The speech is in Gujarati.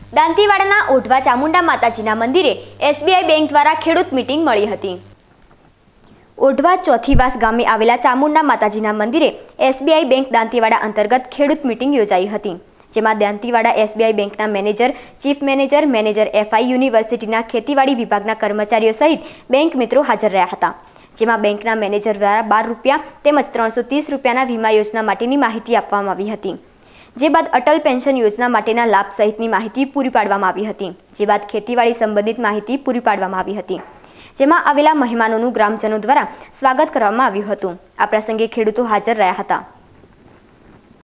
દાંતીવાડાના ઓઢવા ચામુંડા માતાજીના મંદિરે એસબીઆઈ બેંક દ્વારા ખેડૂત મીટિંગ મળી હતી। ઓઢવા ચોથીવાસ ગામે આવેલા ચામુંડા માતાજીના મંદિરે એસબીઆઈ બેંક દાંતીવાડા અંતર્ગત ખેડૂત મીટિંગ યોજાઈ હતી, જેમાં દાંતીવાડા એસબીઆઈ બેંકના manager, chief manager, manager FI યુનિવર્સિટીના ખેતીવાડી વિભાગના કર્મચારીઓ સહિત બેંક મિત્રો હાજર રહ્યા હતા, જેમાં બેંકના મેનેજર દ્વારા 12 રૂપિયા તેમજ 330 રૂપિયાના વીમા યોજના માટેની માહિતી આપવામાં આવી હતી। જે બાદ અટલ પેન્શન યોજના માટેના લાભ સહિતની માહિતી પૂરી પાડવામાં આવી હતી। જે બાદ ખેતીવાડી સંબંધિત માહિતી પૂરી પાડવામાં આવી હતી, જેમાં આવેલા મહેમાનોનું ગ્રામજનો દ્વારા સ્વાગત કરવામાં આવ્યું હતું। આ પ્રસંગે ખેડૂતો હાજર રહ્યા હતા।